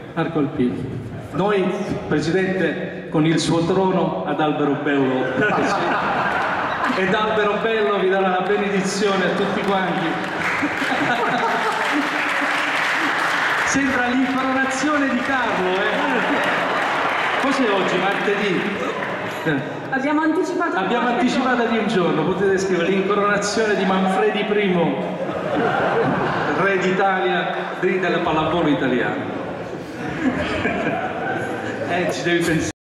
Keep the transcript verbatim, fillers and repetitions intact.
Marco Alpini. Noi, Presidente, con il suo trono ad albero bello, ed albero bello vi darà la benedizione a tutti quanti. Sembra l'incoronazione di Carlo, eh? Cos'è oggi, martedì? Abbiamo anticipato Abbiamo anticipato di un giorno, potete scrivere l'incoronazione di Manfredi I, re d'Italia, re della pallavolo italiana. Eh, ci devi pensare.